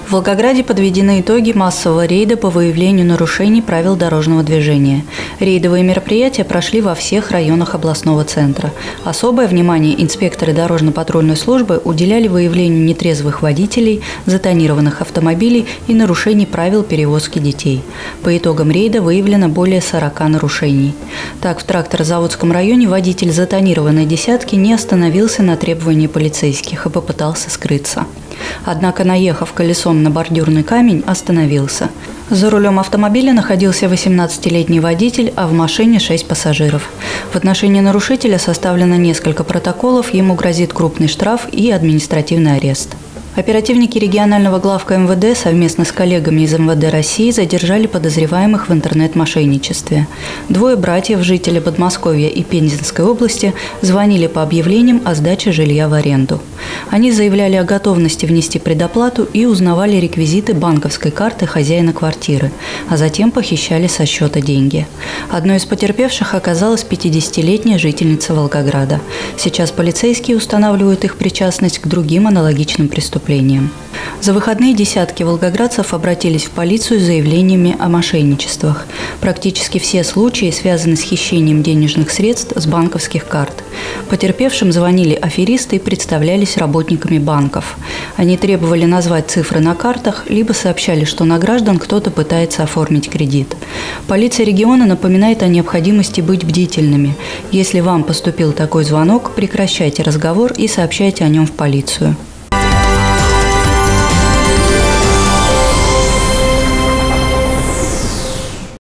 В Волгограде подведены итоги массового рейда по выявлению нарушений правил дорожного движения. Рейдовые мероприятия прошли во всех районах областного центра. Особое внимание инспекторы дорожно-патрульной службы уделяли выявлению нетрезвых водителей, затонированных автомобилей и нарушений правил перевозки детей. По итогам рейда выявлено более 40 нарушений. Так, в Тракторозаводском районе водитель затонированной «десятки» не остановился на требования полицейских и попытался скрыться. Однако, наехав колесом на бордюрный камень, остановился. За рулем автомобиля находился 18-летний водитель, а в машине 6 пассажиров. В отношении нарушителя составлено несколько протоколов, ему грозит крупный штраф и административный арест. Оперативники регионального главка МВД совместно с коллегами из МВД России задержали подозреваемых в интернет-мошенничестве. Двое братьев, жители Подмосковья и Пензенской области, звонили по объявлениям о сдаче жилья в аренду. Они заявляли о готовности внести предоплату и узнавали реквизиты банковской карты хозяина квартиры, а затем похищали со счета деньги. Одной из потерпевших оказалась 50-летняя жительница Волгограда. Сейчас полицейские устанавливают их причастность к другим аналогичным преступлениям. За выходные десятки волгоградцев обратились в полицию с заявлениями о мошенничествах. Практически все случаи связаны с хищением денежных средств с банковских карт. Потерпевшим звонили аферисты и представлялись работниками банков. Они требовали назвать цифры на картах, либо сообщали, что на граждан кто-то пытается оформить кредит. Полиция региона напоминает о необходимости быть бдительными. Если вам поступил такой звонок, прекращайте разговор и сообщайте о нем в полицию.